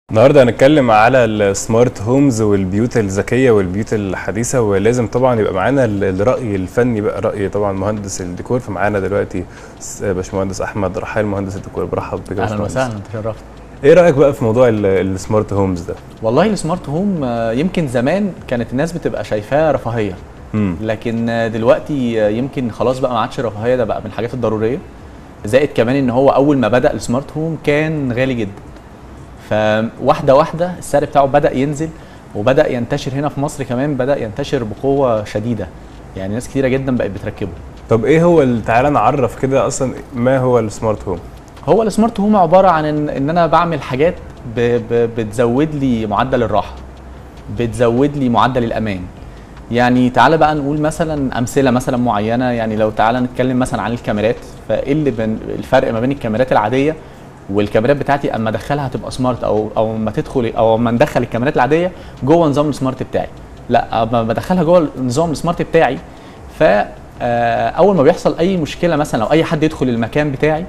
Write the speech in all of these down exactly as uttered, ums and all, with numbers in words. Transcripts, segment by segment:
النهارده هنتكلم على السمارت هومز والبيوت الذكيه والبيوت الحديثه، ولازم طبعا يبقى معانا الراي الفني بقى، راي طبعا مهندس الديكور. فمعانا دلوقتي باشمهندس احمد رحال مهندس الديكور. برحب بك. اهلا وسهلا، تشرفت. ايه رايك بقى في موضوع السمارت هومز ده؟ والله السمارت هوم يمكن زمان كانت الناس بتبقى شايفاه رفاهيه، مم. لكن دلوقتي يمكن خلاص بقى ما عادش رفاهيه، ده بقى من الحاجات الضروريه. زائد كمان ان هو اول ما بدا السمارت هوم كان غالي جدا، فواحده واحده السعر بتاعه بدا ينزل وبدا ينتشر هنا في مصر كمان، بدا ينتشر بقوه شديده، يعني ناس كتيره جدا بقت بتركبه. طب ايه هو، تعالى نعرف كده اصلا ما هو السمارت هوم؟ هو السمارت هوم عباره عن ان, إن انا بعمل حاجات ب ب بتزود لي معدل الراحه، بتزود لي معدل الامان. يعني تعالى بقى نقول مثلا امثله مثلا معينه. يعني لو تعالى نتكلم مثلا عن الكاميرات، فايه اللي بين الفرق ما بين الكاميرات العاديه والكاميرات بتاعتي اما ادخلها هتبقى سمارت، او او اما تدخل او اما ندخل الكاميرات العاديه جوه نظام السمارت بتاعي؟ لا، اما بدخلها جوه نظام السمارت بتاعي، ف اول ما بيحصل اي مشكله مثلا او اي حد يدخل المكان بتاعي،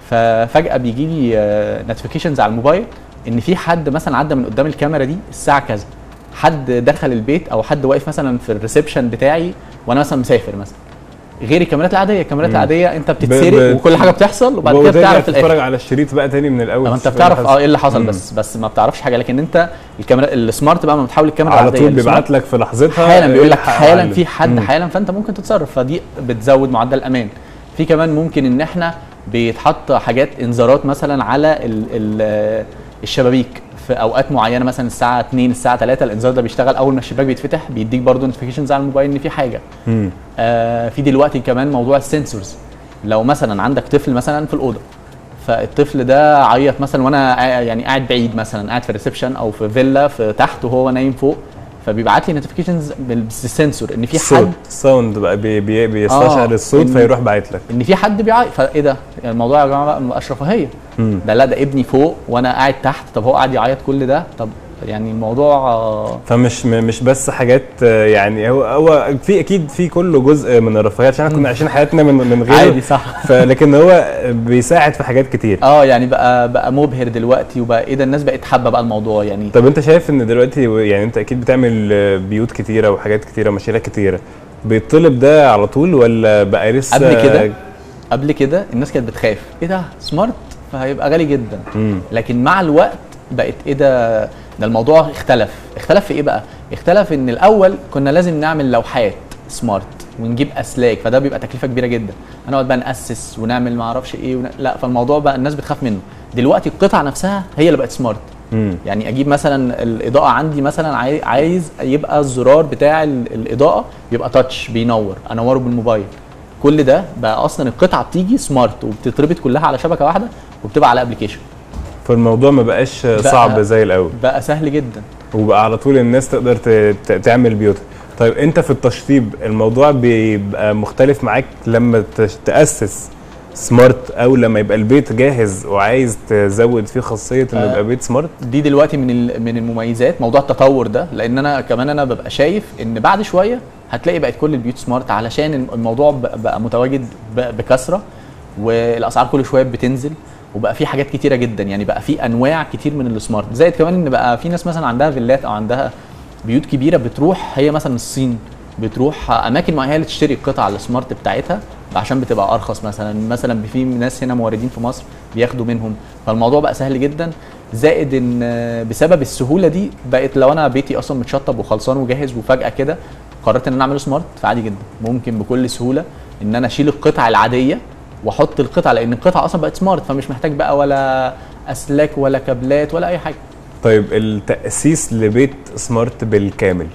ففجاه بيجي لي نوتيفيكيشنز على الموبايل ان في حد مثلا عدى من قدام الكاميرا دي الساعه كذا، حد دخل البيت، او حد واقف مثلا في الريسبشن بتاعي وانا مثلا مسافر مثلا. غير الكاميرات العاديه، الكاميرات مم. العاديه انت بتتسرق وكل حاجه بتحصل، وبعد كده بتعرف تتفرج على الشريط بقى تاني من الاول، انت بتعرف اه ايه اللي حصل، مم. بس بس ما بتعرفش حاجه. لكن انت الكاميرا السمارت بقى لما بتحول الكاميرا على طول بيبعت لك في لحظتها، حالا بيقول لك حالا في حد مم. حالا، فانت ممكن تتصرف، فدي بتزود معدل الامان. في كمان ممكن ان احنا بيتحط حاجات انذارات مثلا على ال ال الشبابيك في اوقات معينه، مثلا الساعه اتنين الساعه تلاتة، الانذار ده بيشتغل اول ما الشباك بيتفتح، بيديك برضو نوتيفيكيشنز على الموبايل ان في حاجه. امم آه في دلوقتي كمان موضوع السنسورز. لو مثلا عندك طفل مثلا في الاوضه، فالطفل ده عيط مثلا وانا يعني قاعد بعيد، مثلا قاعد في الريسبشن او في فيلا في تحت وهو نايم فوق، فبيبعت لي نوتيفيكيشنز بالسنسور ان في حد الساوند بقى بي بي بيستشعر آه الصوت، فيروح باعت لك ان في حد بيعيط. فايه ده؟ يعني الموضوع يا جماعه بقى ما بقاش رفاهيه، ده لا، ده ابني فوق وانا قاعد تحت، طب هو قاعد يعيط كل ده، طب يعني الموضوع آه فمش مش بس حاجات، يعني هو هو في اكيد في كله جزء من الرفاهيه، عشان احنا كنا عايشين حياتنا من من غيره عادي، صح. فلكن هو بيساعد في حاجات كتير. اه يعني بقى بقى مبهر دلوقتي، وبقى ايه ده، الناس بقت حابه بقى الموضوع يعني. طب انت شايف ان دلوقتي، يعني انت اكيد بتعمل بيوت كتيره وحاجات كتيره ومشاريع كتيره، بيطلب ده على طول ولا بقى لسه؟ قبل كده قبل كده الناس كانت بتخاف، ايه ده سمارت فهيبقى غالي جدا. مم. لكن مع الوقت بقت ايه ده، ده الموضوع اختلف. اختلف في ايه بقى؟ اختلف ان الاول كنا لازم نعمل لوحات سمارت ونجيب اسلاك، فده بيبقى تكلفه كبيره جدا، هنقعد بقى ناسس ونعمل ما اعرفش ايه ون... لا، فالموضوع بقى الناس بتخاف منه. دلوقتي القطعه نفسها هي اللي بقت سمارت. مم. يعني اجيب مثلا الاضاءه عندي، مثلا عايز يبقى الزرار بتاع الاضاءه يبقى تاتش بينور، انوره بالموبايل. كل ده بقى اصلا القطعه بتيجي سمارت وبتتربط كلها على شبكه واحده وبتبقى على ابلكيشن. فالموضوع ما بقاش صعب زي الاول، بقى سهل جدا، وبقى على طول الناس تقدر تعمل بيوتها. طيب انت في التشطيب الموضوع بيبقى مختلف معاك لما تأسس سمارت، او لما يبقى البيت جاهز وعايز تزود فيه خاصيه انه يبقى بيت سمارت؟ دي دلوقتي من من المميزات موضوع التطور ده، لان انا كمان انا ببقى شايف ان بعد شويه هتلاقي بقت كل البيوت سمارت، علشان الموضوع بقى متواجد بكثره، والاسعار كل شويه بتنزل، وبقى في حاجات كتيره جدا، يعني بقى في انواع كتير من السمارت. زائد كمان ان بقى في ناس مثلا عندها فيلات او عندها بيوت كبيره، بتروح هي مثلا الصين، بتروح اماكن معينه اللي تشتري القطع السمارت بتاعتها عشان بتبقى ارخص. مثلا مثلا في ناس هنا موردين في مصر بياخدوا منهم، فالموضوع بقى سهل جدا. زائد ان بسبب السهوله دي بقت لو انا بيتي اصلا متشطب وخلصان وجاهز، وفجاه كده قررت ان انا اعمله سمارت، فعادي جدا ممكن بكل سهوله ان انا اشيل القطع العاديه واحط القطعه، لان القطعه اصلا بقت سمارت، فمش محتاج بقى ولا اسلاك ولا كابلات ولا اي حاجه. طيب التاسيس لبيت سمارت بالكامل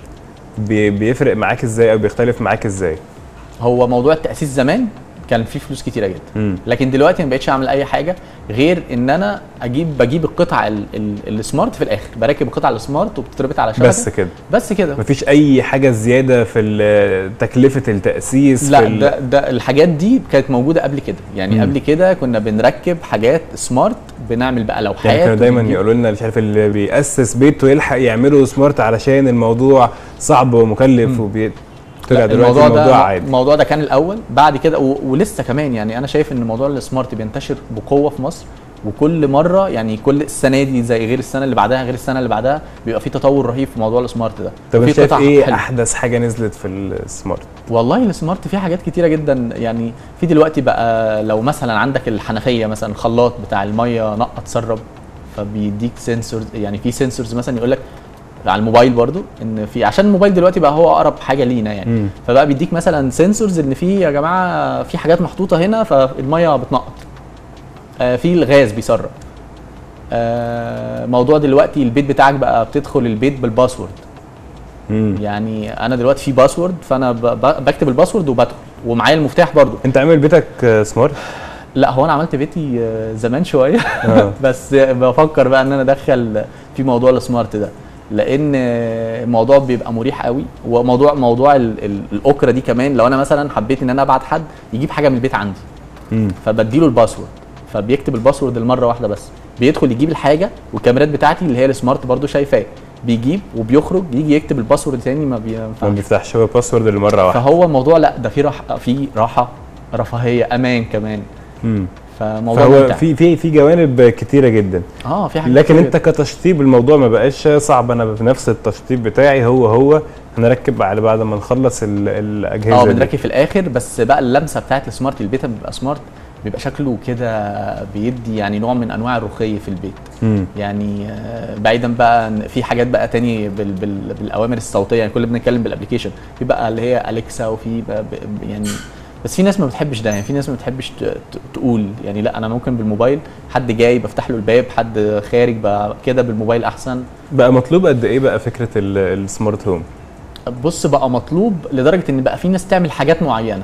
بيفرق معاك ازاي او بيختلف معاك ازاي؟ هو موضوع التاسيس زمان كان فيه فلوس كتيره جدا، مم. لكن دلوقتي ما بقتش اعمل اي حاجه غير ان انا اجيب بجيب القطعه السمارت في الاخر، بركب القطعه السمارت وبتتربط على شبكه، بس كده بس كده مفيش اي حاجه زياده في تكلفه التاسيس؟ لا، ده, ده الحاجات دي كانت موجوده قبل كده، يعني مم. قبل كده كنا بنركب حاجات سمارت، بنعمل بقى لوحات، يعني كانوا دايما يقولوا لنا مش عارف اللي بياسس بيته يلحق يعمله سمارت علشان الموضوع صعب ومكلف، وبي طلع دلوقتي الموضوع, الموضوع ده عادي. الموضوع ده كان الاول، بعد كده ولسه كمان، يعني انا شايف ان موضوع السمارت بينتشر بقوه في مصر وكل مره يعني كل السنه دي زي غير السنه اللي بعدها غير السنه اللي بعدها بيبقى في تطور رهيب في موضوع السمارت ده. طب انت في شايف قطع ايه حلوة. احدث حاجه نزلت في السمارت؟ والله السمارت فيه حاجات كتيره جدا، يعني في دلوقتي بقى لو مثلا عندك الحنفيه مثلا الخلاط بتاع الميه نقط سرب، فبيديك سنسورز، يعني في سنسورز مثلا يقول لك على الموبايل برضو ان في، عشان الموبايل دلوقتي بقى هو اقرب حاجه لينا يعني. مم. فبقى بيديك مثلا سنسورز ان في يا جماعه في حاجات محطوطه هنا فالميه بتنقط، آه في الغاز بيسرب، آه موضوع دلوقتي البيت بتاعك بقى بتدخل البيت بالباسورد. مم. يعني انا دلوقتي في باسورد، فانا ب- ب- بكتب الباسورد وبدخل ومعايا المفتاح برضو. انت عامل بيتك آه، سمارت؟ لا هو انا عملت بيتي آه، زمان شويه آه. بس بفكر بقى ان انا ادخل في موضوع السمارت ده، لان آه، الموضوع بيبقى مريح قوي. وموضوع موضوع ال- ال- الاوكرا دي كمان، لو انا مثلا حبيت ان انا ابعت حد يجيب حاجه من البيت عندي مم. فبديله الباسورد، فبيكتب الباسورد المره واحده بس، بيدخل يجيب الحاجه والكاميرات بتاعتي اللي هي السمارت برضو شايفاه، بيجيب وبيخرج يجي يكتب الباسورد تاني ما ما بينفعش. بيفتحش هو باسورد لمره واحده. فهو الموضوع لا ده فيه راحه، فيه راحه، رفاهيه، امان كمان. مم. فموضوع فهو ممتع. في في في جوانب كتيره جدا. اه في حاجات لكن كتير انت كتشطيب الموضوع ما بقاش صعب، انا بنفس التشطيب بتاعي هو هو هنركب على بعد ما نخلص ال- الاجهزه اه دي. بنركب في الاخر، بس بقى اللمسه بتاعت السمارت البيت بيبقى سمارت، بيبقى شكله كده بيدي يعني نوع من انواع الرقي في البيت. مم. يعني آه، بعيدا بقى إن في حاجات بقى تاني بال بال بالاوامر الصوتيه، يعني كل بنتكلم بالابلكيشن، في بقى اللي هي اليكسا وفي بقى ب- يعني بس في ناس ما بتحبش ده، يعني في ناس ما بتحبش ت- ت- تقول يعني لا انا ممكن بالموبايل، حد جاي بفتح له الباب، حد خارج بقى كده بالموبايل احسن. بقى مطلوب قد ايه بقى فكره ال- السمارت هوم؟ بص بقى مطلوب لدرجه ان بقى في ناس تعمل حاجات معينه،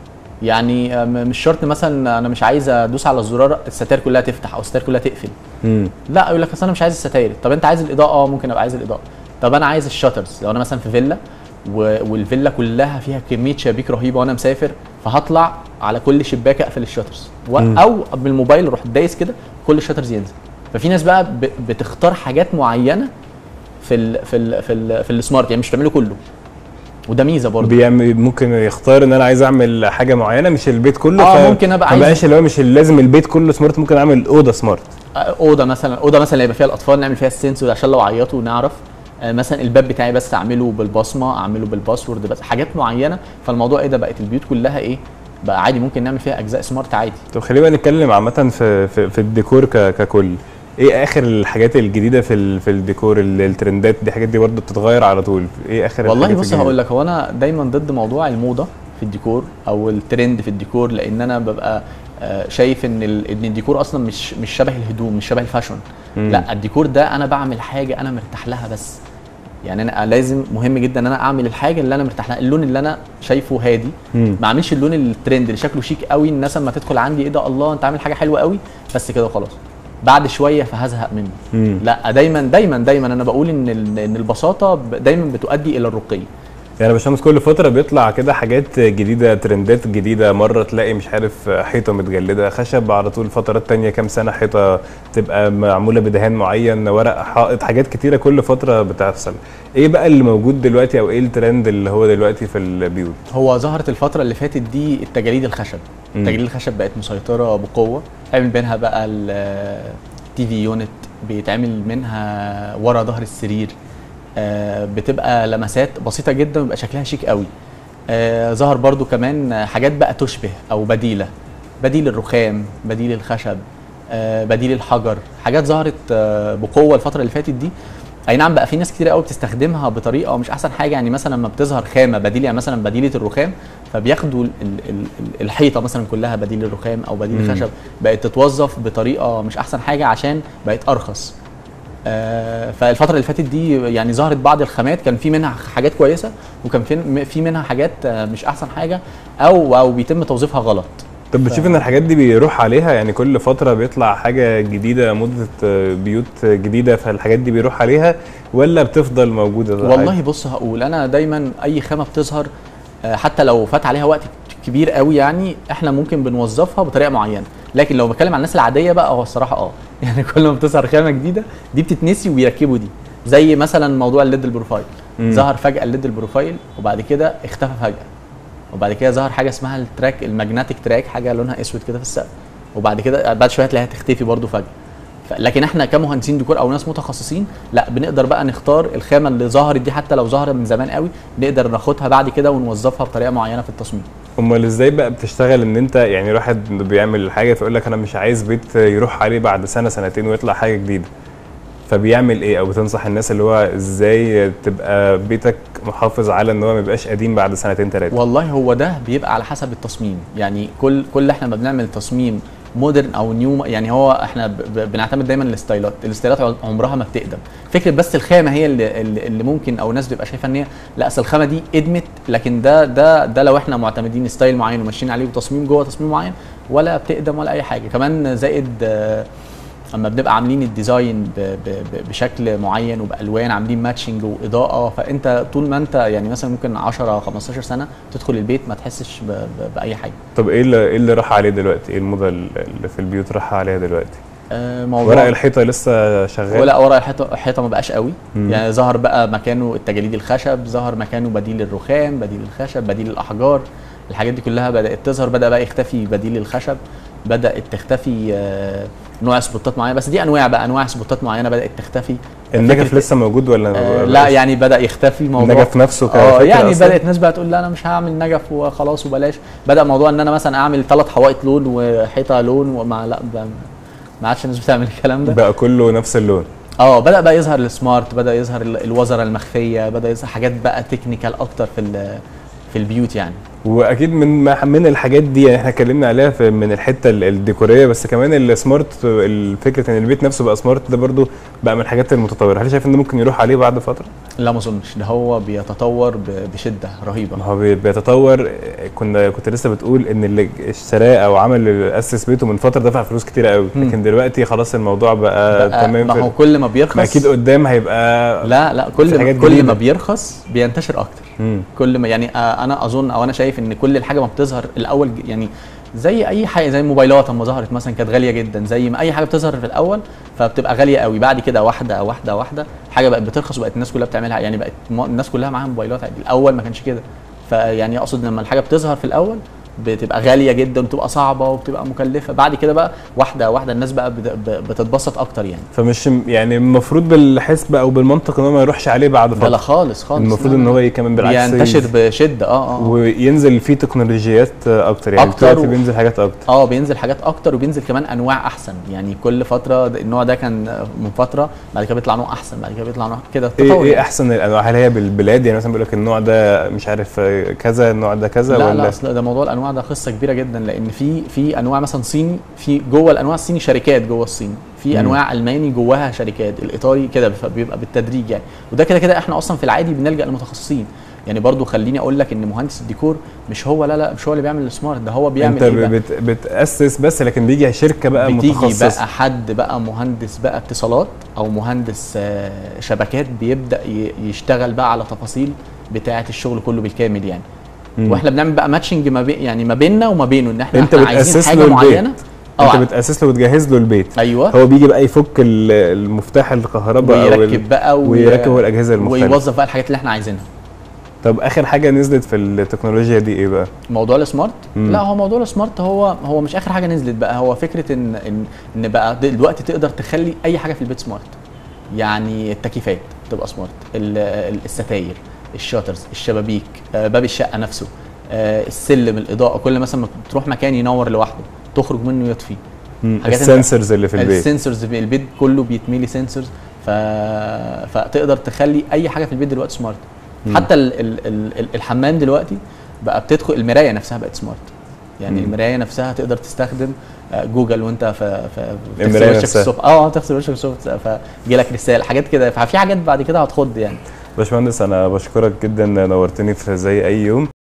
يعني آه، م- مش شرط مثلا انا مش عايز ادوس على الزرار الستاير كلها تفتح او الستاير كلها تقفل، مم. لا يقول لك اصل انا مش عايز الستاير. طب انت عايز الاضاءه؟ اه ممكن ابقى عايز الاضاءه. طب انا عايز الشاترز، لو انا مثلا في فيلا و- والفيلا كلها فيها كميه شبابيك رهيبه وانا مسافر، فهطلع على كل شباك اقفل الشاترز و- مم. او بالموبايل اروح دايس كده كل الشاترز ينزل. ففي ناس بقى ب- بتختار حاجات معينه في ال في ال في ال في السمارت، يعني مش بتعمله كله، وده ميزه برضه. بيعمل ممكن يختار ان انا عايز اعمل حاجه معينه مش البيت كله. اه ممكن ابقى ما عايز بقاش اللي هو مش لازم البيت كله سمارت، ممكن اعمل اوضه سمارت. اوضه مثلا، اوضه مثلا اللي يبقى فيها الاطفال نعمل فيها السنسور عشان لو عيطوا نعرف. آه، مثلا الباب بتاعي بس اعمله بالبصمه، اعمله بالباسورد، بس حاجات معينه. فالموضوع ايه ده، بقت البيوت كلها ايه بقى عادي ممكن نعمل فيها اجزاء سمارت عادي. طب خلينا بقى نتكلم عامه في في, في الديكور ك- ككل. ايه اخر الحاجات الجديده في ال- في الديكور، ال- الترندات دي، الحاجات دي برضه بتتغير على طول. ايه اخر والله الحاجات بص الجديدة؟ هقول لك، هو انا دايما ضد موضوع الموضه في الديكور او الترند في الديكور، لان انا ببقى آه، شايف ان ال- ان الديكور اصلا مش مش شبه الهدوم، مش شبه الفاشون. مم. لا الديكور ده انا بعمل حاجه انا مرتاح لها بس، يعني انا لازم مهم جدا ان انا اعمل الحاجه اللي انا مرتاح لها، اللون اللي انا شايفه هادي، مم. ما اعملش اللون الترند اللي شكله شيك قوي، الناس لما تدخل عندي ايه ده الله انت عامل حاجه حلوه قوي بس كده وخلاص، بعد شويه فهزهق منه. مم. لا دايما دايما دايما انا بقول ان ال- ان البساطه ب- دايما بتؤدي الى الرقي. يعني باشمهندس كل فتره بيطلع كده حاجات جديده، ترندات جديده. مره تلاقي مش عارف حيطه متجلده خشب، على طول فترات تانية كام سنه حيطه تبقى معموله بدهان معين، ورق حائط، حاجات كتيره كل فتره بتحصل. ايه بقى اللي موجود دلوقتي او ايه الترند اللي هو دلوقتي في البيوت؟ هو ظهرت الفتره اللي فاتت دي التجاليد الخشب. مم. التجاليد الخشب بقت مسيطره بقوه، عامل منها بقى التي في يونت، بيتعمل منها ورا ظهر السرير، آه، بتبقى لمسات بسيطه جدا ويبقى شكلها شيك قوي. آه، ظهر برضو كمان حاجات بقى تشبه او بديله، بديل الرخام، بديل الخشب، آه، بديل الحجر، حاجات ظهرت آه، بقوه الفتره اللي فاتت دي. اي نعم بقى في ناس كتير قوي بتستخدمها بطريقه مش احسن حاجه، يعني مثلا لما بتظهر خامه بديل، يعني مثلا بديله الرخام، فبياخدوا ال- ال- ال- الحيطه مثلا كلها بديل الرخام او بديل مم. الخشب، بقت تتوظف بطريقه مش احسن حاجه عشان بقت ارخص. آه، فالفتره اللي فاتت دي يعني ظهرت بعض الخامات كان في منها حاجات كويسه، وكان في في منها حاجات آه، مش احسن حاجه او او بيتم توظيفها غلط. طب بتشوف ان الحاجات دي بيروح عليها، يعني كل فتره بيطلع حاجه جديده، مده بيوت جديده، فالحاجات دي بيروح عليها ولا بتفضل موجوده؟ والله بص هقول انا دايما اي خامه بتظهر آه، حتى لو فات عليها وقت كبير قوي، يعني احنا ممكن بنوظفها بطريقه معينه، لكن لو بتكلم عن الناس العاديه بقى هو الصراحه اه يعني كل ما بتظهر خامه جديده دي بتتنسي وبيركبوا دي، زي مثلا موضوع الليد البروفايل. مم. ظهر فجاه الليد البروفايل وبعد كده اختفى فجاه، وبعد كده ظهر حاجه اسمها التراك الماجنتيك تراك، حاجه لونها اسود كده في السقف، وبعد كده بعد شويه هتلاقيها تختفي برده فجاه. لكن احنا كمهندسين ديكور او ناس متخصصين لا بنقدر بقى نختار الخامه اللي ظهرت دي، حتى لو ظهرت من زمان قوي نقدر ناخدها بعد كده ونوظفها بطريقه معينه في التصميم. امال ازاي بقى بتشتغل ان انت يعني واحد بيعمل حاجه فيقول لك انا مش عايز بيت يروح عليه بعد سنه سنتين ويطلع حاجه جديده، فبيعمل ايه؟ او بتنصح الناس اللي هو ازاي تبقى بيتك محافظ على ان هو ما يبقاش قديم بعد سنتين ثلاثه؟ والله هو ده بيبقى على حسب التصميم، يعني كل كل احنا ما بنعمل تصميم مودرن او نيو، يعني هو احنا بنعتمد دايما الستايلات، الستايلات عمرها ما بتقدم، فكره بس الخامه هي اللي, اللي ممكن او الناس بتبقى شايفه ان هي لا اصل الخامه دي ادمت، لكن ده ده ده لو احنا معتمدين ستايل معين وماشيين عليه وتصميم جوه تصميم معين ولا بتقدم ولا اي حاجه. كمان زائد اما بنبقى عاملين الديزاين ب ب بشكل معين وبالوان عاملين ماتشنج واضاءه، فانت طول ما انت يعني مثلا ممكن عشرة خمستاشر سنه تدخل البيت ما تحسش ب ب باي حاجه. طب ايه اللي ايه اللي راح عليه دلوقتي؟ ايه الموضه اللي في البيوت راح عليها دلوقتي؟ آه موضوع ورق الحيطه لسه شغال؟ ولا ورق الحيطه الحيطه ما بقاش قوي. مم. يعني ظهر بقى مكانه التجاليد الخشب، ظهر مكانه بديل الرخام، بديل الخشب، بديل الاحجار، الحاجات دي كلها بدات تظهر، بدا بقى يختفي بديل الخشب، بدات تختفي آه نوع سبوتات معينه، بس دي انواع بقى انواع سبوتات معينه بدات تختفي. النجف لسه موجود ولا آه لا يعني بدا يختفي الموضوع. النجف نفسه اه يعني أصلاً. بدات ناس بقى تقول لا انا مش هعمل نجف وخلاص وبلاش، بدا موضوع ان انا مثلا اعمل ثلاث حوائط لون وحيطه لون وما لا ما عادش الناس بتعمل الكلام ده، بقى كله نفس اللون. اه بدا بقى يظهر السمارت، بدا يظهر الوزره المخفيه، بدا يظهر حاجات بقى تكنيكال اكتر في في البيوت يعني. واكيد من من الحاجات دي يعني احنا اتكلمنا عليها في من الحته الديكوريه، بس كمان السمارت، الفكره ان البيت نفسه بقى سمارت ده برضو بقى من الحاجات المتطوره. هل شايف ان ممكن يروح عليه بعد فتره؟ لا ما اظنش، ده هو بيتطور بشده رهيبه. ما هو بيتطور. كنا كنت لسه بتقول ان اللي اشتراه او عمل اللي اسس بيته من فتره دفع فلوس كتيره قوي، لكن دلوقتي خلاص الموضوع بقى, بقى تمام. ما هو كل ما بيرخص اكيد قدام هيبقى لا لا كل ما كل ما بيرخص بينتشر اكتر. مم. كل ما يعني انا اظن او انا شايف ان كل الحاجه ما بتظهر الاول يعني زي اي حاجه، زي الموبايلات اما ظهرت مثلا كانت غاليه جدا، زي ما اي حاجه بتظهر في الاول فبتبقى غاليه قوي، بعد كده واحده واحده واحده حاجه بقت بترخص وبقت الناس كلها بتعملها، يعني بقت الناس كلها معاها موبايلات عادي. الاول ما كانش كده، فيعني اقصد لما الحاجه بتظهر في الاول بتبقى غاليه جدا وبتبقى صعبه وبتبقى مكلفه، بعد كده بقى واحده واحده الناس بقى بتتبسط اكتر يعني. فمش يعني المفروض بالحسب او بالمنطق ان هو ما يروحش عليه بعد فتره؟ لا خالص خالص، المفروض ان هو كمان بالعكس ينتشر بشده اه اه وينزل فيه تكنولوجيات اكتر، يعني دلوقتي بينزل حاجات اكتر. اه بينزل حاجات اكتر وبينزل كمان انواع احسن، يعني كل فتره النوع ده كان من فتره، بعد كده بيطلع نوع احسن، بعد كده بيطلع نوع كده. ايه, إيه احسن الانواع؟ هل هي بالبلاد يعني مثلا بيقول لك النوع ده مش عارف كذا، النوع ده كذا؟ لا ولا لا اصل ده موضوع الانواع ده قصه كبيره جدا، لان في في انواع مثلا صيني، في جوه الانواع الصيني شركات جوه الصين، في مم. انواع الماني جواها شركات، الايطالي كده بيبقى بالتدريج يعني، وده كده كده احنا اصلا في العادي بنلجا للمتخصصين يعني. برضو خليني اقول لك ان مهندس الديكور مش هو لا لا مش هو اللي بيعمل السمارت، ده هو بيعمل انت ايه بت بتاسس بس، لكن بيجي شركه بقى متخصصه، بتيجي بقى حد بقى مهندس بقى اتصالات او مهندس شبكات بيبدا يشتغل بقى على تفاصيل بتاعه الشغل كله بالكامل يعني. مم. واحنا بنعمل بقى ماتشنج ما بين يعني ما بيننا وما بينه، ان احنا, انت احنا عايزين حاجه معينه. انت بتاسس له وتجهز له البيت. ايوه هو بيجي بقى يفك المفتاح الكهرباء ويركب بقى ويركب الاجهزه المختلفه ويوظف بقى الحاجات اللي احنا عايزينها. طب اخر حاجه نزلت في التكنولوجيا دي ايه بقى؟ موضوع السمارت؟ مم. لا هو موضوع السمارت هو هو مش اخر حاجه نزلت بقى، هو فكره ان ان ان بقى دلوقتي تقدر تخلي اي حاجه في البيت سمارت، يعني التكييفات تبقى سمارت، الستاير، الشاترز، الشبابيك، باب الشقه نفسه، السلم، الاضاءه، كل مثلا ما تروح مكان ينور لوحده تخرج منه يطفي. السنسورز اللي في البيت، السنسورز في البيت كله بيتملي سنسورز، ف... فتقدر تخلي اي حاجه في البيت دلوقتي سمارت. مم. حتى ال... ال... ال... الحمام دلوقتي بقى بتدخل المرايه نفسها بقت سمارت، يعني مم. المرايه نفسها تقدر تستخدم جوجل وانت في في المرايه نفسها اه تغسل وشك الصبح فيجي لك رساله، حاجات كده، ففي حاجات بعد كده هتخض يعني. باشمهندس انا بشكرك جدا، نورتني في زي اي يوم.